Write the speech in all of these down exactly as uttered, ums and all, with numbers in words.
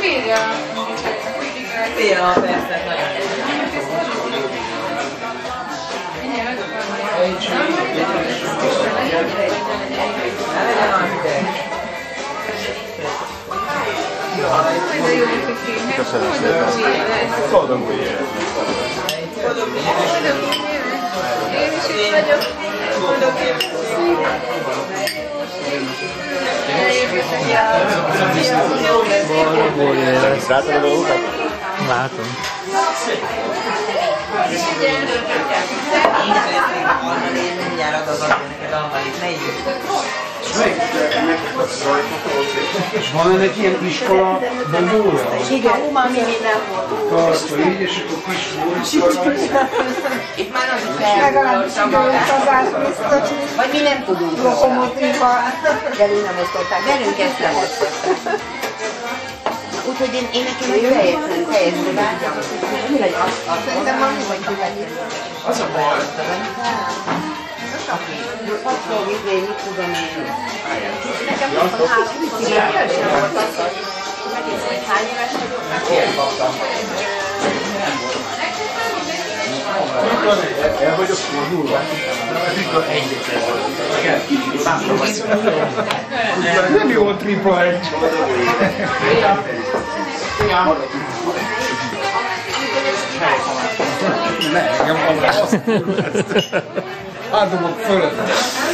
írja. Ja, persze, nagyon. Köszönöm szépen. Boldog új évet. Boldog új évet. Én is itt vagyok. Boldog évet. Boldog új évet. Látod a dolgokat? Látom. Mindjárt adok neked Ambalit, ne így. Van ennek ilyen iskola bogója? Igen, umami minden volt. Tartva így, és akkor kis volt. Itt már az is legalábbis időszabás biztos. Vagy mi nem tudunk. Lokomotíva. Velünk nem osztották. Velünk ezt nem osztották. Úgyhogy én, én nekem egy teljesen, teljesen vágyam. Mi legyen? Szerintem van, hogy kivenni. Az a baj. Attól vidé, mit tudom én. Nekem most a három éves volt az, hogy megnézem, hogy hány éves vagyok. El vagyok fordulva. Nem jó a tripla egy. Ne, engem van rá azt. Átdobok fölött.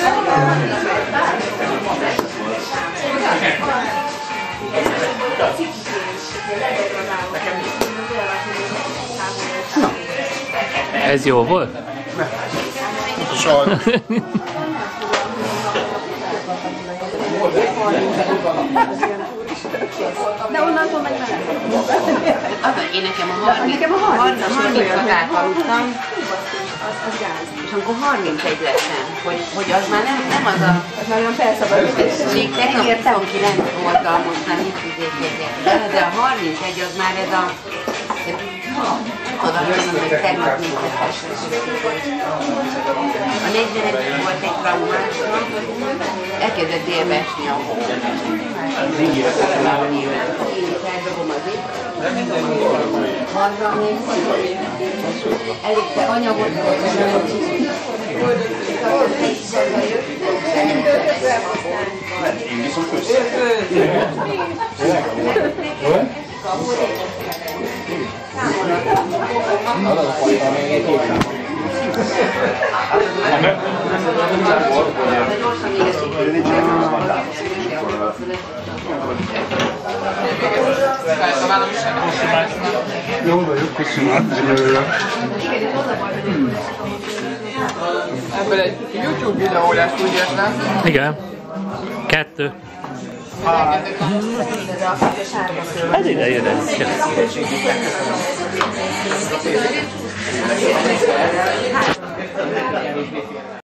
Ez jó volt? Sajnos. De onnantól meg Az, hogy én nekem a harminchat aludtam, és amikor harmincegy lettem, hogy, hogy az már nem, nem az a... Az már olyan felszabadult. Még tegnap huszonkilenc voltam, most már mit tudják, de a harmincegy az már ez a... Nem tudom, hogy tegnap négyzetes. A negyvenedik volt egy traumásom, elkezdett délbe esni a hó. Én is eldobom az itt. Marra még elég te anyagot Én viszont köszönöm. Jó vagyok, köszönöm. ebből egy YouTube videó lesz, úgy értem. Igen. Kettő. Hát ide jön ez.